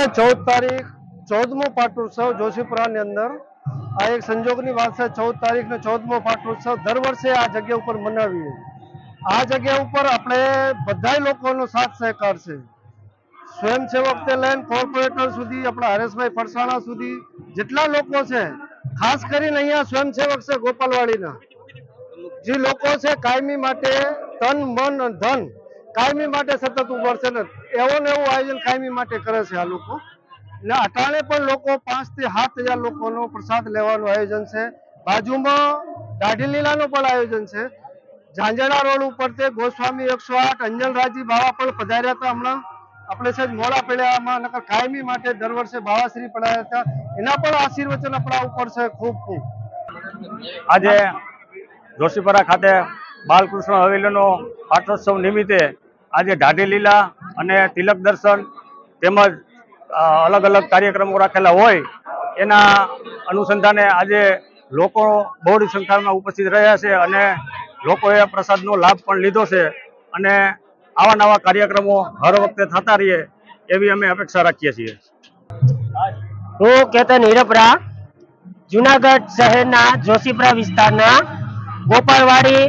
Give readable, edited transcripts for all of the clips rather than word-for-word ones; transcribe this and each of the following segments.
14 તારીખ 14મો પાટોત્સવ જોશીપુરાની અંદર આ એક સંજોગની વાત છે। 14 તારીખનો 14મો પાટોત્સવ દર વર્ષે આ જગ્યા ઉપર મનાવીએ। આ જગ્યા ઉપર આપણે બધાય લોકોનો સાથ સહકાર છે, સ્વયંસેવકથી લઈને કોર્પોરેટર સુધી, આપણા હરેશભાઈ ફરસાણા સુધી જેટલા લોકો છે, ખાસ કરીને અહીંયા સ્વયંસેવક છે ગોપાલવાડીના જે લોકો છે, કાયમી માટે તન મન ધન કાયમી માટે સતત ઉભર છે ને એવું આયોજન કાયમી માટે કરે છે આ લોકો। ને અટાણે પણ લોકો 5 થી 7,000 લોકોનો પ્રસાદ લેવાનું આયોજન છે। બાજુમાં દાઢી લીલાનું પણ આયોજન છે। ઝાંઝણા રોડ ઉપર તે ગોસ્વામી 108 અંજલરાજી બાવા પણ પધાર્યા હતા। હમણાં આપણે છે મોડા પડ્યામાં નકર કાયમી માટે દર વર્ષે બાવાશ્રી પધાર્યા હતા, એના પણ આશીર્વચન આપણા ઉપર છે ખૂબ ખૂબ। આજે જોશીપુરા ખાતે બાલકૃષ્ણ હવેલીનો પાટોત્સવ નિમિત્તે આજે દાઢી લીલા અને તિલક દર્શન તેમજ અલગ અલગ કાર્યક્રમો રાખેલા હોય એના અનુસંધાને આજે લોકો બહોળી સંખ્યામાં ઉપસ્થિત રહ્યા છે અને લોકોએ પ્રસાદનો લાભ પણ લીધો છે અને આવા નવા કાર્યક્રમો હર વખતે થતા રહીએ એવી અમે અપેક્ષા રાખીએ છીએ। હું કેતન હિરપરા, જુનાગઢ શહેરના જોશીપુરા વિસ્તારના ગોપાલવાડી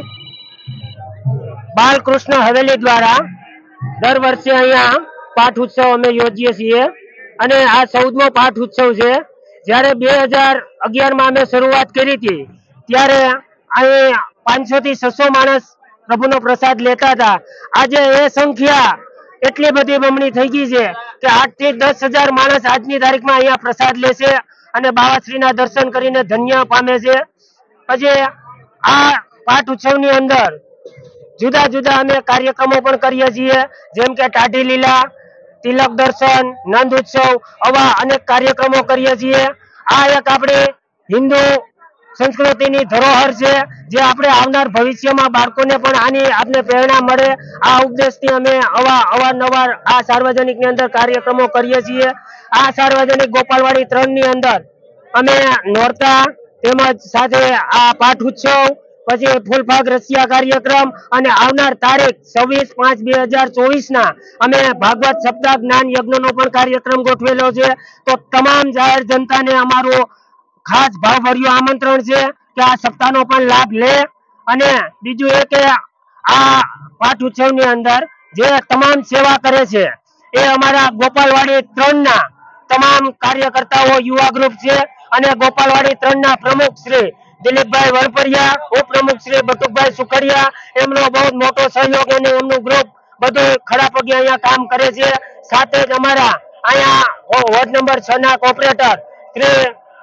બાલકૃષ્ણ હવેલી દ્વારા દર વર્ષે અહીંયા પાઠ ઉત્સવ અમે યોજીએ છીએ અને આ 14મો પાઠ ઉત્સવ છે। જ્યારે 2011માં અમે શરૂઆત કરી હતી ત્યારે અહીં 500 થી 600 માણસ પ્રભુનો પ્રસાદ લેતા હતા। આજે એ સંખ્યા એટલી બધી બમણી થઈ ગઈ છે કે 8 થી 10,000 માણસ આજની તારીખમાં અહીંયા પ્રસાદ લેશે અને બાવાશ્રીના દર્શન કરીને ધન્ય પામે છે। પછી આ પાઠ ઉત્સવની અંદર જુદા જુદા અમે કાર્યક્રમો પણ કરીએ છીએ, જેમ કે દાઢી લીલા, તિલક દર્શન, નંદ ઉત્સવ, આવા અનેક કાર્યક્રમો કરીએ છીએ। આ એક આપણી હિન્દુ સંસ્કૃતિની ધરોહર છે જે આપણે આવનાર ભવિષ્યમાં બાળકોને પણ આની આપને પ્રેરણા મળે આ ઉદ્દેશથી અમે અવારનવાર આ સાર્વજનિકની અંદર કાર્યક્રમો કરીએ છીએ। આ સાર્વજનિક ગોપાલવાડી 3 ની અંદર અમે નોરતા તેમજ સાથે આ પાઠ ઉત્સવ, પછી ફૂલફાગ રસિયા કાર્યક્રમ અને આવનાર તારીખ 26/5/2024 અમે ભાગવત સપ્તાહ જ્ઞાન યજ્ઞનો પણ કાર્યક્રમ ગોઠવેલો છે। તો તમામ જાહેર જનતાને અમારું ખાસ ભાવભર્યું આમંત્રણ છે કે આ સપ્તાહનો પણ લાભ લે। અને બીજું એ કે આ પાઠ ઉત્સવની અંદર જે તમામ સેવા કરે છે એ અમારા ગોપાલવાડી 3 ના તમામ કાર્યકર્તાઓ યુવા ગ્રુપ છે અને ગોપાલવાડી 3 ના પ્રમુખ શ્રી દિલીપભાઈ વરપરિયા, ઉપપ્રમુખ શ્રી બટુકભાઈ સુખડિયા, એમનો બહુ મોટો સહયોગ અને એમનું ગ્રુપ બધું ખડા પગે અહીંયા કામ કરે છે। સાથે જ અમારા અહીંયા વોર્ડ નંબર 6 ના કોર્પોરેટર શ્રી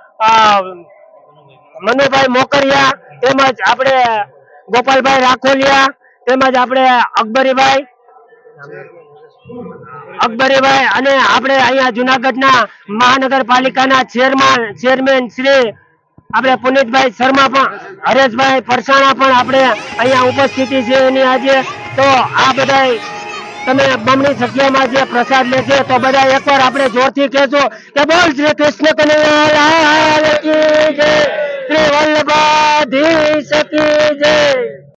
મનુભાઈ મોકરિયા, તેમજ આપણે ગોપાલભાઈ રાખોલિયા, તેમજ આપણે અકબરીભાઈ અને આપણે અહીંયા જુનાગઢના મહાનગરપાલિકાના ચેરમેન શ્રી આપણે પુનિતભાઈ શર્મા પણ, હરેશભાઈ ફરસાણા પણ આપણે અહીંયા ઉપસ્થિતિ છે એની આજે। તો આ બધા તમે બમણી સંખ્યામાં જે પ્રસાદ લે છે તો બધા એકવાર આપણે જોરથી કહેજો કે બોલ શ્રી કૃષ્ણ કનૈયા લાલ કી જય, શ્રી વલ્લભાધીશ કી જય।